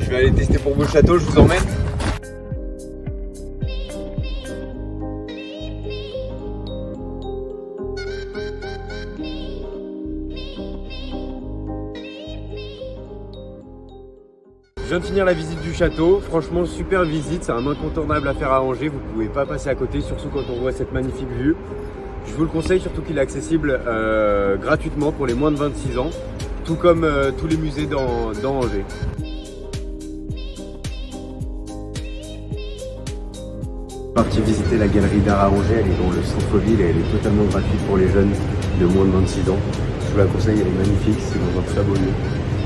Je vais aller tester pour vos châteaux, je vous emmène. Je viens de finir la visite du château, franchement super visite, c'est un incontournable à faire à Angers, vous ne pouvez pas passer à côté, surtout quand on voit cette magnifique vue. Je vous le conseille, surtout qu'il est accessible gratuitement pour les moins de 26 ans, tout comme tous les musées dans Angers. Parti visiter la galerie d'art à Angers, elle est dans le centre-ville et elle est totalement gratuite pour les jeunes de moins de 26 ans. Je vous la conseille, elle est magnifique, c'est dans un très beau lieu.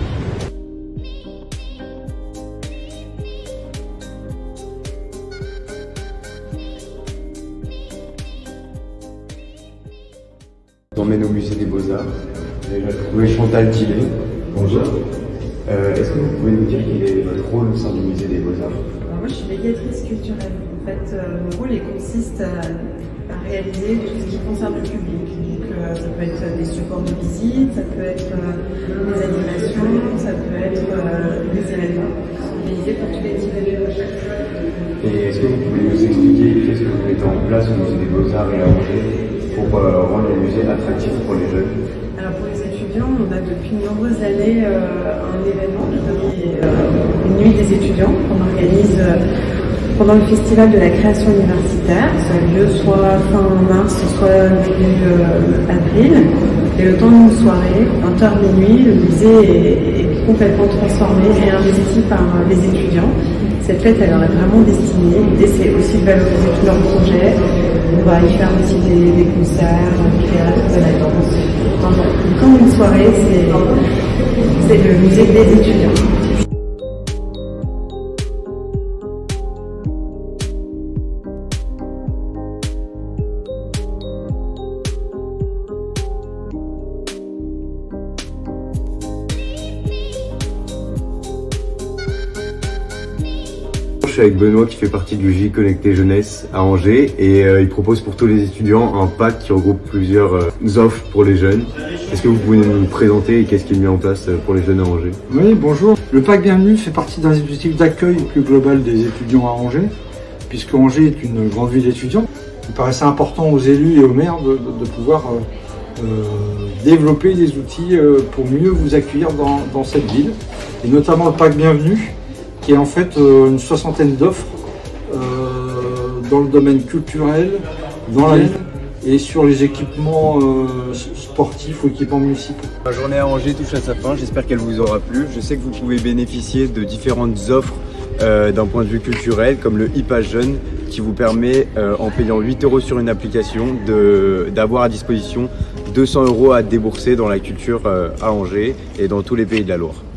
Je vous emmène au musée des Beaux-Arts. J'ai trouvé Chantal Tillet. Bonjour. Est-ce que vous pouvez nous dire quel est votre rôle au sein du musée des Beaux-Arts? Moi, je suis médiatrice culturelle. En fait, mon rôle consiste à réaliser tout ce qui concerne le public. Donc, ça peut être des supports de visite, ça peut être des animations, ça peut être des événements qui sont organisés pour tous les types d'événements. Et est-ce que vous pouvez nous expliquer qu'est-ce que vous mettez en place au musée des Beaux-Arts et à Angers pour rendre le musée attractif pour les jeunes? Alors pour les étudiants, on a depuis de nombreuses années un événement qui est une nuit des étudiants qu'on organise pendant le festival de la création universitaire. Ça a lieu soit fin mars, soit début avril. Et le temps d'une soirée, 20h minuit, le musée est complètement transformé et investi par les étudiants. Cette fête, elle leur est vraiment destinée. L'idée, c'est aussi de valoriser tous leurs projets. On va y faire aussi des concerts, du théâtre, de la danse. Enfin, comme une soirée, c'est le musée des étudiants. Je suis avec Benoît qui fait partie du J Connecté Jeunesse à Angers et il propose pour tous les étudiants un pack qui regroupe plusieurs offres pour les jeunes. Est-ce que vous pouvez nous présenter et qu'est-ce qui est mis en place pour les jeunes à Angers? Oui, bonjour. Le pack Bienvenue fait partie d'un dispositif d'accueil plus global des étudiants à Angers, puisque Angers est une grande ville étudiante. Il paraissait important aux élus et aux maires de pouvoir développer des outils pour mieux vous accueillir dans cette ville, et notamment le pack Bienvenue, qui est en fait une soixantaine d'offres dans le domaine culturel, dans la ville et sur les équipements sportifs ou équipements municipaux. La journée à Angers touche à sa fin, j'espère qu'elle vous aura plu. Je sais que vous pouvez bénéficier de différentes offres d'un point de vue culturel, comme le e-pass jeune, qui vous permet, en payant 8 € sur une application, d'avoir à disposition 200 € à débourser dans la culture à Angers et dans tous les pays de la Loire.